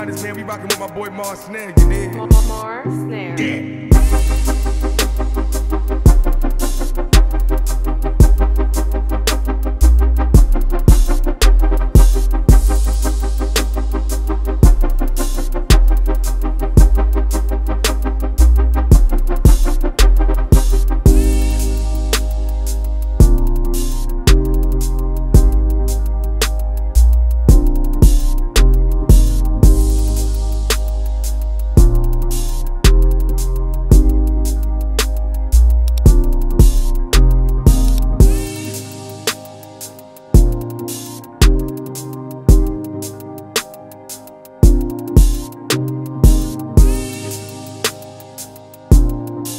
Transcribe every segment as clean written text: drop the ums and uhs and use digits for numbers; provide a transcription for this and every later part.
time this, man. We rockin' with my boy Mars Snare, you dig? Mars Snare. Yeah.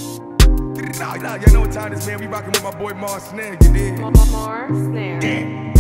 You know what time this, man. We rockin' with my boy Mars Snare, you dig? Mars Snare. Yeah.